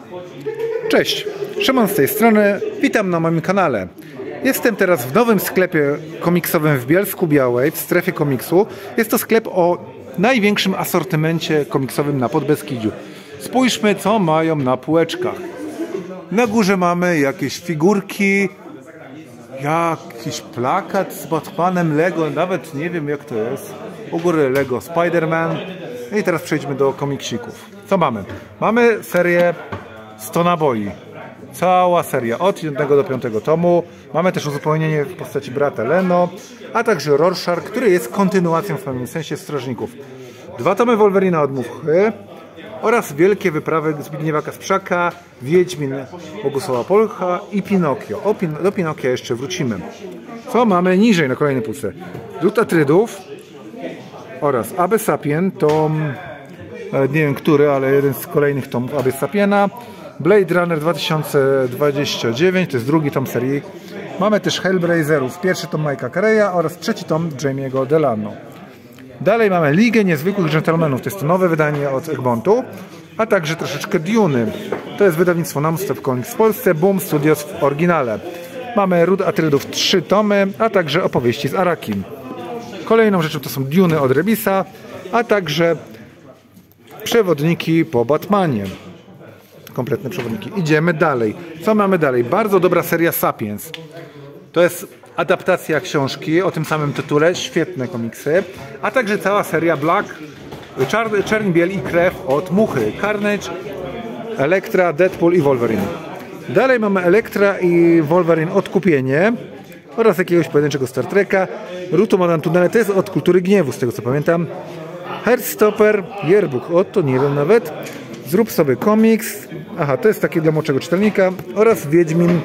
Cześć, Szymon z tej strony, witam na moim kanale. Jestem teraz w nowym sklepie komiksowym w Bielsku-Białej, w strefie komiksu. Jest to sklep o największym asortymencie komiksowym na Podbeskidziu. Spójrzmy, co mają na półeczkach. Na górze mamy jakieś figurki, jakiś plakat z Batmanem, Lego, nawet nie wiem jak to jest. U góry Lego Spider-Man. I teraz przejdźmy do komiksików. Co mamy? Mamy serię 100 naboi. Cała seria od 1 do 5 tomu. Mamy też uzupełnienie w postaci brata Leno, a także Rorschach, który jest kontynuacją w pewnym sensie Strażników. 2 tomy Wolverina od Muchy oraz Wielkie wyprawy Zbigniewa Kasprzaka, Wiedźmin Bogusława Polcha i Pinokio. Do Pinokia jeszcze wrócimy. Co mamy niżej na kolejnej półce? Lud Atrydów oraz Abyss Sapien, tom, nie wiem który, ale jeden z kolejnych tomów Abyss Sapiena. Blade Runner 2029, to jest drugi tom serii. Mamy też Hellblazerów, pierwszy tom Mike'a Carreya oraz trzeci tom Jamie'ego Delano. Dalej mamy Ligę Niezwykłych Gentlemanów, to jest to nowe wydanie od Egmontu, a także troszeczkę Duny. To jest wydawnictwo Non-Stop Comics w Polsce, Boom Studios w oryginale. Mamy Lud Atrydów 3 tomy, a także opowieści z Arakim. Kolejną rzeczą to są Duny od Rebisa, a także przewodniki po Batmanie. Kompletne przewodniki. Idziemy dalej. Co mamy dalej? Bardzo dobra seria Sapiens. To jest adaptacja książki o tym samym tytule. Świetne komiksy. A także cała seria Black, Czerń, Biel i Krew od Muchy. Carnage, Elektra, Deadpool i Wolverine. Dalej mamy Elektra i Wolverine Odkupienie oraz jakiegoś pojedynczego Star Treka. Rutu Madame Tunele, to jest od Kultury Gniewu, z tego co pamiętam. Heartstopper, Yearbook, o to nie wiem nawet. Zrób sobie komiks. Aha, to jest taki dla młodszego czytelnika. Oraz Wiedźmin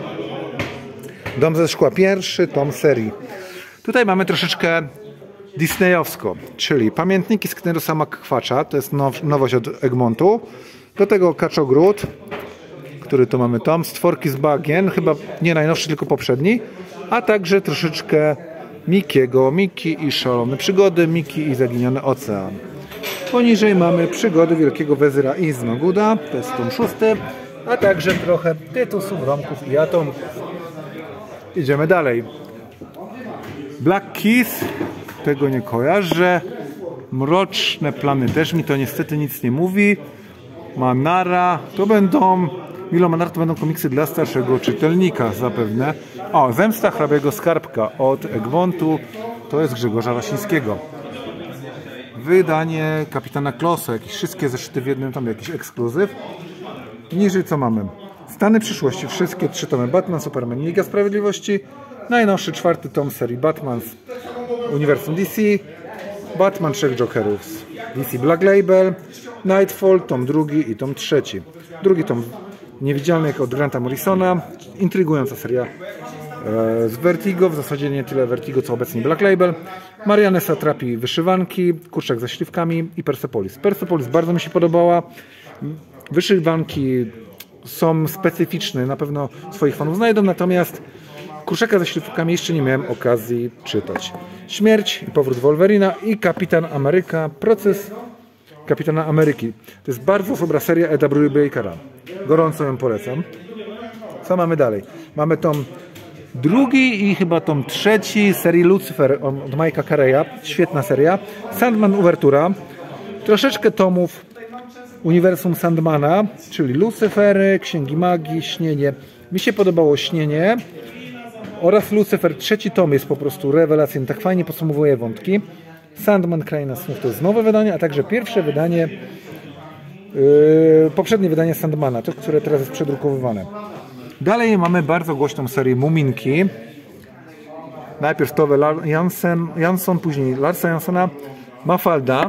Dom ze szkła, pierwszy tom serii. Tutaj mamy troszeczkę disneyowsko, czyli Pamiętniki Sknerusa McQuatcha, to jest nowość od Egmontu. Do tego Kaczogród, który tu mamy tom. Stworki z bagien, chyba nie najnowszy, tylko poprzedni. A także troszeczkę Mikiego, Miki i szalone przygody, Miki i zaginiony ocean. Poniżej mamy Przygody Wielkiego Wezyra i Znoguda, to jest tom 6, a także trochę Tytusów, Romków i Atomków. Idziemy dalej. Black Keys, tego nie kojarzę. Mroczne Plany też mi to niestety nic nie mówi. Manara, to będą... Milo Manara to będą komiksy dla starszego czytelnika zapewne. O, Zemsta hrabiego Skarbka od Egmontu, to jest Grzegorza Rasińskiego. Wydanie Kapitana Klosa, jakieś wszystkie zeszyty w jednym tomie, jakiś ekskluzyw. Niżej co mamy? Stany przyszłości, wszystkie 3 tomy Batman, Superman, Liga Sprawiedliwości. Najnowszy 4 tom serii Batman z uniwersum DC. Batman 3 Jokerów z DC Black Label. Nightfall, tom 2 i tom 3. Drugi tom Niewidzialny od Granta Morrisona. Intrygująca seria z Vertigo, w zasadzie nie tyle Vertigo, co obecnie Black Label. Marianne Satrapi Wyszywanki, Kurczak ze śliwkami i Persepolis. Persepolis bardzo mi się podobała. Wyszywanki są specyficzne, na pewno swoich fanów znajdą, natomiast Kurczaka ze śliwkami jeszcze nie miałem okazji czytać. Śmierć i powrót Wolverina i Kapitan Ameryka, proces Kapitana Ameryki. To jest bardzo dobra seria Eda Bruybackera. Gorąco ją polecam. Co mamy dalej? Mamy tom 2 i chyba tom 3 serii Lucifer od Mike'a Carreya. Świetna seria. Sandman Uwertura. Troszeczkę tomów uniwersum Sandmana, czyli Lucyfery, Księgi Magii, Śnienie. Mi się podobało Śnienie oraz Lucyfer. 3 tom jest po prostu rewelacyjny. Tak fajnie podsumowuje wątki. Sandman Kraina Snów to jest nowe wydanie, a także pierwsze wydanie, poprzednie wydanie Sandmana, to które teraz jest przedrukowywane. Dalej mamy bardzo głośną serię Muminki. Najpierw Tove Jansson, później Larsa Janssona, Mafalda.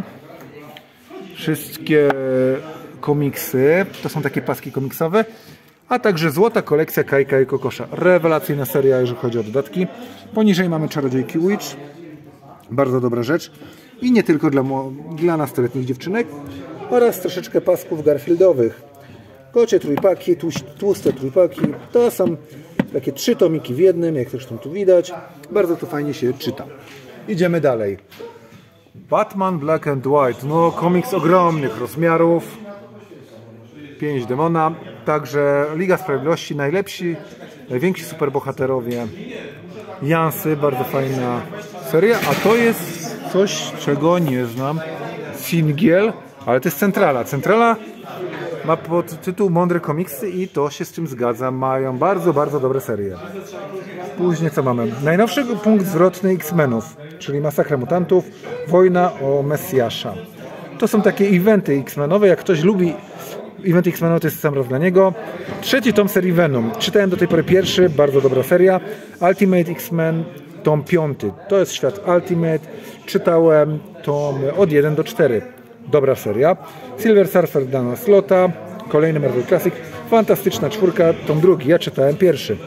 Wszystkie komiksy, to są takie paski komiksowe, a także Złota kolekcja Kajka i Kokosza. Rewelacyjna seria, jeżeli chodzi o dodatki. Poniżej mamy Czarodziejki Witch. Bardzo dobra rzecz. I nie tylko dla nastoletnich dziewczynek. Oraz troszeczkę pasków garfieldowych. Kocie trójpaki, tłuste trójpaki. To są takie 3 tomiki w jednym, jak zresztą tu widać. Bardzo to fajnie się czyta. Idziemy dalej. Batman Black and White. No, komiks ogromnych rozmiarów. Pięść Demona. Także Liga Sprawiedliwości, najwięksi superbohaterowie. Jansy, bardzo fajna seria, a to jest coś, czego nie znam. Singiel, ale to jest Centrala. Centrala ma podtytuł Mądre komiksy i to się z tym zgadza. Mają bardzo, bardzo dobre serie. Później co mamy? Najnowszy punkt zwrotny X-Menów, czyli Masakra Mutantów, Wojna o Mesjasza. To są takie eventy X-Menowe. Jak ktoś lubi eventy X-Menowe, to jest sam raz dla niego. Trzeci tom serii Venom. Czytałem do tej pory pierwszy, bardzo dobra seria. Ultimate X-Men, tom 5. To jest świat Ultimate. Czytałem tomy od 1 do 4. Dobra seria. Silver Surfer Dana Slotta. Kolejny Marvel Classic. Fantastyczna czwórka, tom 2. Ja czytałem pierwszy.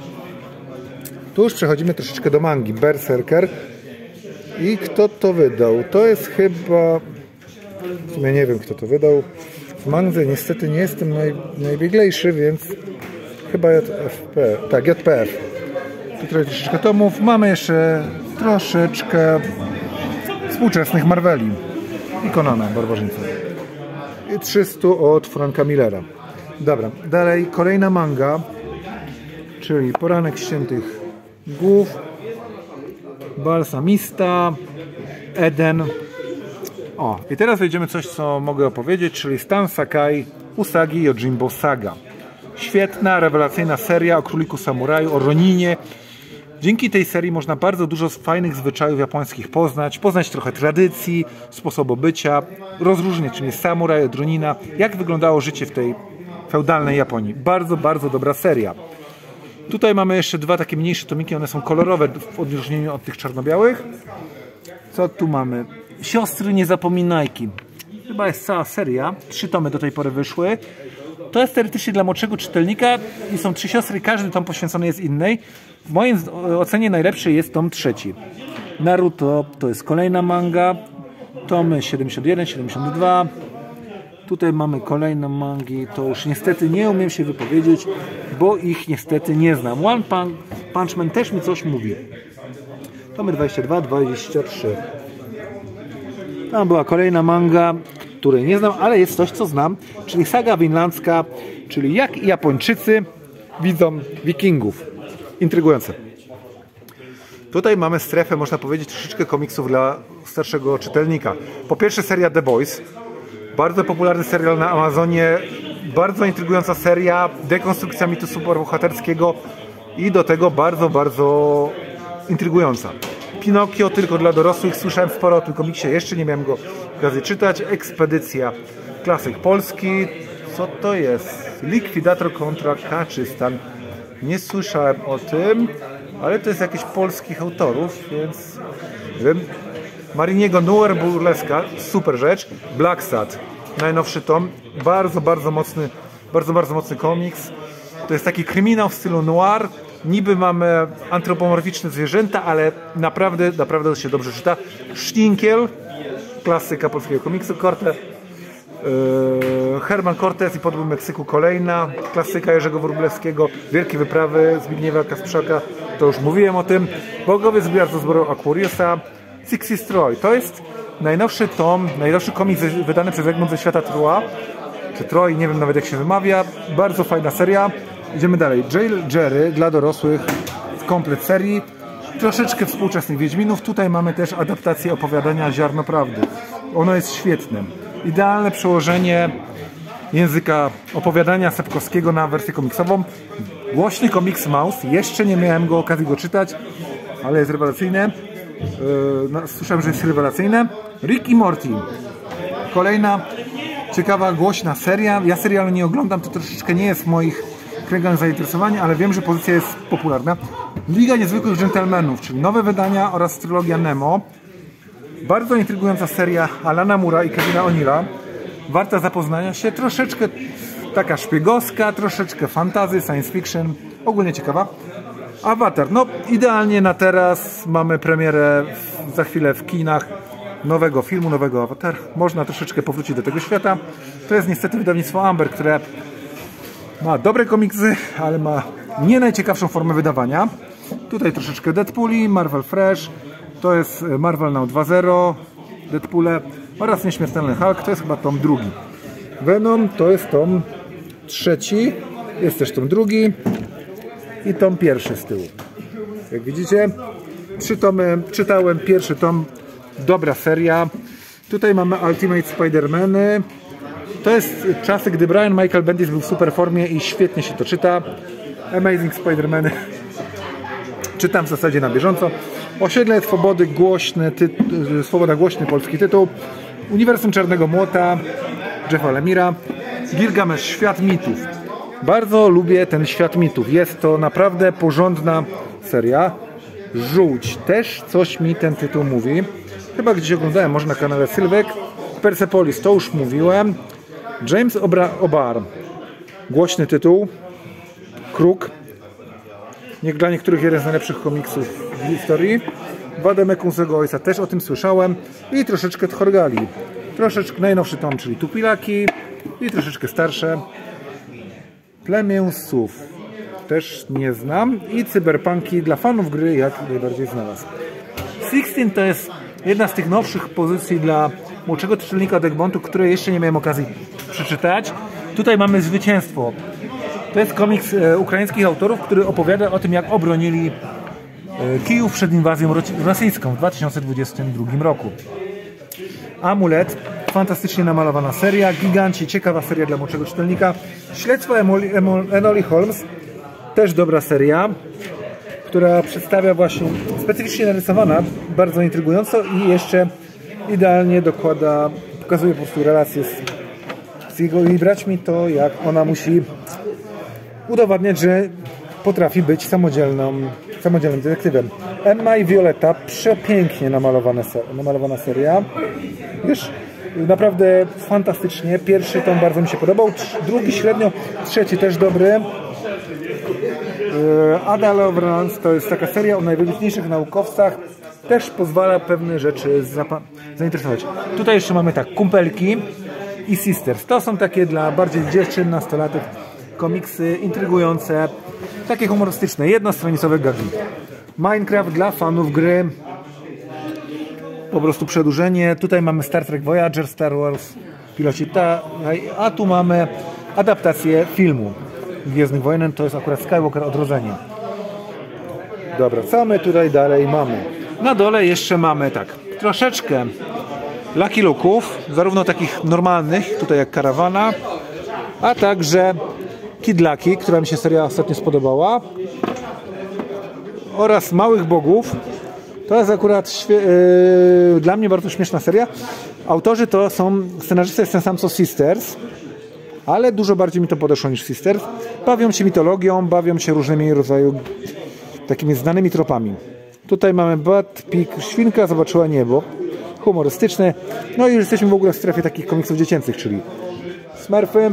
Tu już przechodzimy troszeczkę do mangi. Berserker. I kto to wydał? To jest chyba... W sumie nie wiem, kto to wydał. W mandze niestety nie jestem najbieglejszy, więc chyba JFP. Tak, JPF. Tutaj troszeczkę tomów. Mamy jeszcze troszeczkę współczesnych Marveli i Conana Barbarzyńca. I 300 od Franka Millera. Dobra, dalej kolejna manga, czyli Poranek Ściętych Głów, Balsamista, Eden. O, i teraz wejdziemy coś, co mogę opowiedzieć, czyli Stan Sakai Usagi Yojimbo Saga. Świetna, rewelacyjna seria o króliku samuraju, o Roninie. Dzięki tej serii można bardzo dużo fajnych zwyczajów japońskich poznać trochę tradycji, sposobu bycia, rozróżnić czym jest samuraj od Ronina, jak wyglądało życie w tej feudalnej Japonii. Bardzo, bardzo dobra seria. Tutaj mamy jeszcze dwa takie mniejsze tomiki, one są kolorowe w odróżnieniu od tych czarno-białych. Co tu mamy? Siostry Niezapominajki. Chyba jest cała seria. 3 tomy do tej pory wyszły. To jest teoretycznie dla młodszego czytelnika i są 3 siostry, każdy tom poświęcony jest innej. W mojej ocenie najlepszy jest tom 3. Naruto to jest kolejna manga. Tomy 71, 72. Tutaj mamy kolejne mangi. To już niestety nie umiem się wypowiedzieć, bo ich niestety nie znam. One Punch Man też mi coś mówi. Tomy 22, 23. Tam była kolejna manga, której nie znam, ale jest coś, co znam, czyli saga winlandzka, czyli jak Japończycy widzą Wikingów. Intrygujące. Tutaj mamy strefę, można powiedzieć, troszeczkę komiksów dla starszego czytelnika. Po pierwsze seria The Boys, bardzo popularny serial na Amazonie, bardzo intrygująca seria, dekonstrukcja mitu superbohaterskiego i do tego bardzo, bardzo intrygująca. Pinokio tylko dla dorosłych, słyszałem sporo o tym komiksie, jeszcze nie miałem go okazji czytać. Ekspedycja, klasyk polski. Co to jest? Likwidator kontra Kaczystan. Nie słyszałem o tym, ale to jest jakiś polskich autorów, więc nie wiem. Mariniego Noir Burleska, super rzecz. Black Sad, najnowszy tom, bardzo, bardzo mocny komiks. To jest taki kryminał w stylu noir. Niby mamy antropomorficzne zwierzęta, ale naprawdę to się dobrze czyta. Sztinkiel, klasyka polskiego komiksu. Herman Cortez i Podbój Meksyku, kolejna klasyka Jerzego Wróblewskiego. Wielkie wyprawy Zbigniewa Kasprzaka, to już mówiłem o tym. Bogowie z Gwiazdo Zboru Aquariusa. Sixty Troy, to jest najnowszy tom, najnowszy komiks wydany przez Egmont ze świata Troa, czy Troy, nie wiem nawet jak się wymawia. Bardzo fajna seria. Idziemy dalej. Jail Jerry dla dorosłych, komplet serii. Troszeczkę współczesnych Wiedźminów. Tutaj mamy też adaptację opowiadania Ziarno Prawdy. Ono jest świetne. Idealne przełożenie języka opowiadania Sepkowskiego na wersję komiksową. Głośny komiks Mouse. Jeszcze nie miałem okazji go czytać, ale jest rewelacyjne. Słyszałem, że jest rewelacyjne. Rick i Morty. Kolejna ciekawa, głośna seria. Ja serialu nie oglądam, to troszeczkę nie jest w moich kręgach zainteresowania, ale wiem, że pozycja jest popularna. Liga Niezwykłych Dżentelmenów, czyli nowe wydania oraz trylogia Nemo. Bardzo intrygująca seria Alana Moore'a i Kevina O'Neilla. Warta zapoznania się. Troszeczkę taka szpiegowska, troszeczkę fantasy, science fiction. Ogólnie ciekawa. Avatar. No idealnie na teraz. Mamy premierę za chwilę w kinach nowego filmu, nowego Avatar. Można troszeczkę powrócić do tego świata. To jest niestety wydawnictwo Amber, które ma dobre komiksy, ale ma nie najciekawszą formę wydawania. Tutaj troszeczkę Deadpooli, Marvel Fresh. To jest Marvel Now 2.0, Deadpoole oraz Nieśmiertelny Hulk. To jest chyba tom 2. Venom to jest tom 3. Jest też tom drugi i tom pierwszy z tyłu. Jak widzicie, 3 tomy czytałem, pierwszy tom, dobra seria. Tutaj mamy Ultimate Spider-Many. To jest czasy, gdy Brian Michael Bendis był w super formie i świetnie się to czyta. Amazing Spider-Many czytam w zasadzie na bieżąco. Osiedle Swobody, Swoboda, głośny polski tytuł. Uniwersum Czarnego Młota Jeffa Lemira. Gilgamesz, Świat mitów. Bardzo lubię ten Świat mitów. Jest to naprawdę porządna seria. Żółć, też coś mi ten tytuł mówi. Chyba gdzieś oglądałem, może na kanale Sylwek. Persepolis, to już mówiłem. James O'Barr, głośny tytuł. Kruk. Dla niektórych jeden z najlepszych komiksów w historii. Wademekusego ojca, też o tym słyszałem. I troszeczkę Tchorgali. Troszeczkę najnowszy tom, czyli Tupilaki. I troszeczkę starsze. Plemię Sów. Też nie znam. I Cyberpunki dla fanów gry jak najbardziej znalazł. 16 to jest jedna z tych nowszych pozycji dla młodszego czytelnika od Egmontu, które jeszcze nie miałem okazji przeczytać. Tutaj mamy Zwycięstwo. To jest komiks ukraińskich autorów, który opowiada o tym, jak obronili Kijów przed inwazją rosyjską w 2022 roku. Amulet, fantastycznie namalowana seria. Giganci, ciekawa seria dla młodszego czytelnika. Śledztwo Enoly Holmes, też dobra seria, która przedstawia właśnie, specyficznie narysowana, bardzo intrygująco i jeszcze idealnie pokazuje po prostu relacje z jego jej braćmi, to jak ona musi udowadniać, że potrafi być samodzielnym detektywem. Emma i Violetta, przepięknie namalowana seria. Wiesz, naprawdę fantastycznie. Pierwszy tom bardzo mi się podobał, drugi średnio, trzeci też dobry. Ada Lovelace to jest taka seria o najwybitniejszych naukowcach. Też pozwala pewne rzeczy zainteresować. Tutaj jeszcze mamy tak, Kumpelki i Sisters. To są takie dla bardziej dziewczyn, nastolatek komiksy intrygujące, takie humorystyczne, jednostronicowe gagi. Minecraft dla fanów gry. Po prostu przedłużenie. Tutaj mamy Star Trek Voyager, Star Wars, Piloci, a tu mamy adaptację filmu Gwiezdnych Wojen. To jest akurat Skywalker Odrodzenie. Dobra, co my tutaj dalej mamy? Na dole jeszcze mamy tak, troszeczkę Lucky Luke'ów, zarówno takich normalnych, tutaj jak Karawana, a także Kid Lucky, która mi się seria ostatnio spodobała, oraz Małych Bogów. To jest akurat dla mnie bardzo śmieszna seria. Autorzy to są, scenarzysta jest ten sam co Sisters, ale dużo bardziej mi to podeszło niż Sisters. Bawią się mitologią, bawią się różnymi rodzaju takimi znanymi tropami. Tutaj mamy Bat Pig, Świnka zobaczyła niebo. Humorystyczne. No i już jesteśmy w ogóle w strefie takich komiksów dziecięcych, czyli Smurfy.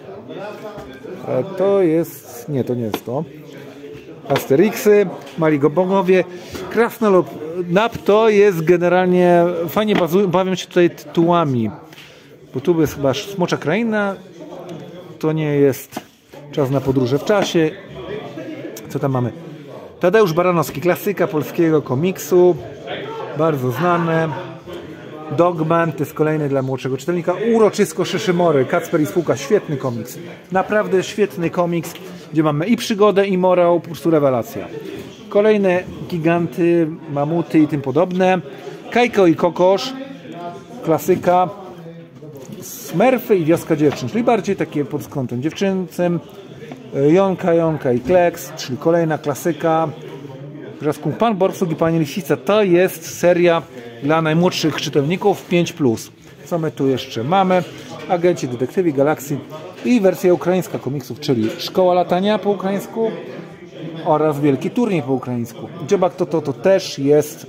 To jest... Nie, to nie jest to. Asterixy, Mali Bogowie. Krasnolud to jest generalnie... Fajnie bawią się tutaj tytułami. Bo tu jest chyba Smocza Kraina. To nie jest Czas na podróże w czasie. Co tam mamy? Tadeusz Baranowski, klasyka polskiego komiksu, bardzo znane. Dogman, to jest kolejny dla młodszego czytelnika. Uroczysko Szyszymory, Kacper i Spółka, świetny komiks. Naprawdę świetny komiks, gdzie mamy i przygodę, i morał, po prostu rewelacja. Kolejne giganty, mamuty i tym podobne. Kajko i Kokosz, klasyka. Smurfy i Wioska Dziewczyn, czyli bardziej takie pod kątem dziewczęcym. Jonka i Kleks, czyli kolejna klasyka. Pan Borsuk i Pani Lisica, to jest seria dla najmłodszych czytelników 5+. Co my tu jeszcze mamy? Agenci, Detektywi, Galaksji i wersja ukraińska komiksów, czyli Szkoła Latania po ukraińsku oraz Wielki Turniej po ukraińsku. Dziobak to też jest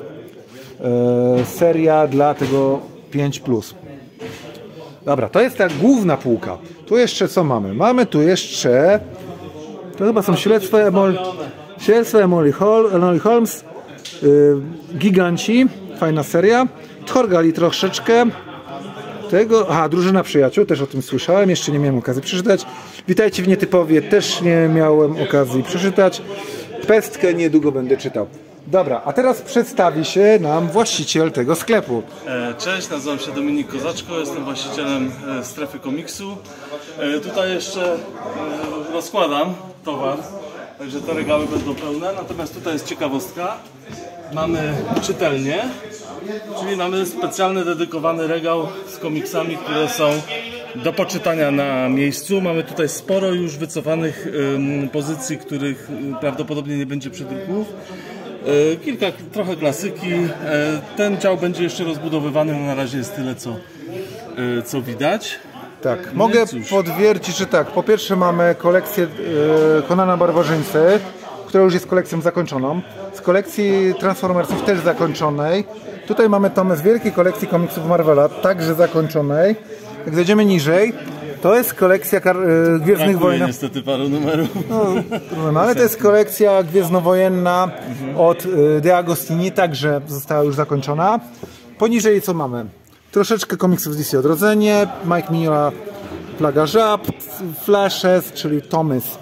seria dla tego 5+. Dobra, to jest ta główna półka. Tu jeszcze co mamy? Mamy tu jeszcze... To chyba są Śledztwo Enoly Holmes, Giganci, fajna seria. Tchorgali troszeczkę. Drużyna Przyjaciół, też o tym słyszałem, jeszcze nie miałem okazji przeczytać. Witajcie w Nietypowie, też nie miałem okazji przeczytać. Pestkę niedługo będę czytał. Dobra, a teraz przedstawi się nam właściciel tego sklepu. Cześć, nazywam się Dominik Kozaczko, jestem właścicielem strefy komiksu. Tutaj jeszcze rozkładam towar, także te regały będą pełne. Natomiast tutaj jest ciekawostka. Mamy czytelnię, czyli mamy specjalny, dedykowany regał z komiksami, które są do poczytania na miejscu. Mamy tutaj sporo już wycofanych pozycji, których prawdopodobnie nie będzie przedruków. Kilka, trochę klasyki. Ten dział będzie jeszcze rozbudowywany, no na razie jest tyle, co widać. Tak, mogę potwierdzić, że tak. Po pierwsze mamy kolekcję Conana Barbarzyńcy, która już jest kolekcją zakończoną. Z kolekcji Transformersów też zakończonej. Tutaj mamy tomy z wielkiej kolekcji komiksów Marvela, także zakończonej. Jak zejdziemy niżej, to jest kolekcja Gwiezdnych Wojen. Niestety paru numerów. No, ale to jest kolekcja gwiezdnowojenna od De Agostini, także została już zakończona. Poniżej co mamy? Troszeczkę komiksów z DC Odrodzenie, Mike Mignola Plaga Żab, Flashes, czyli tomy z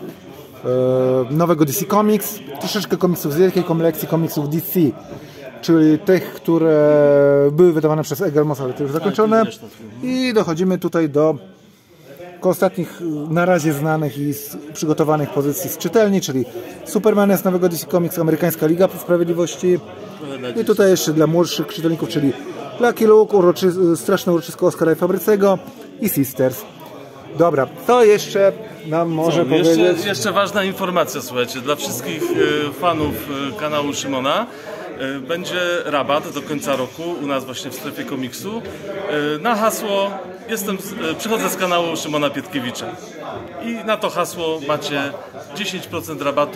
nowego DC Comics, troszeczkę komiksów z wielkiej kolekcji komiksów DC, czyli tych, które były wydawane przez Egelmos, ale to już zakończone. I dochodzimy tutaj do ostatnich na razie znanych i przygotowanych pozycji z czytelni, czyli Superman z nowego DC Comics, Amerykańska Liga Sprawiedliwości. I tutaj jeszcze dla młodszych czytelników, czyli Lucky Luke, Straszne uroczysko Oskara i Fabrycego i Sisters. Dobra, to jeszcze nam może powiedzieć... Jeszcze ważna informacja, słuchajcie, dla wszystkich fanów kanału Szymona. Będzie rabat do końca roku u nas właśnie w strefie komiksu na hasło przychodzę z kanału Szymona Pietkiewicza i na to hasło macie 10% rabatu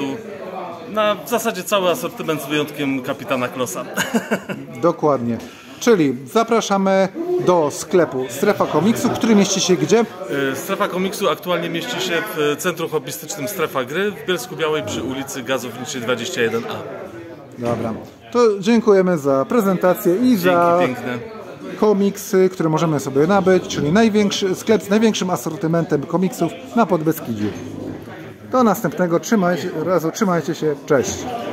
na w zasadzie cały asortyment z wyjątkiem Kapitana Klossa. Dokładnie. Czyli zapraszamy do sklepu Strefa Komiksu, który mieści się gdzie? Strefa Komiksu aktualnie mieści się w centrum hobbystycznym Strefa Gry w Bielsku-Białej przy ulicy Gazowniczej 21A. Dobra, to dziękujemy za prezentację i za piękne komiksy, które możemy sobie nabyć, czyli sklep z największym asortymentem komiksów na Podbeskidziu. Do następnego, trzymajcie się, cześć!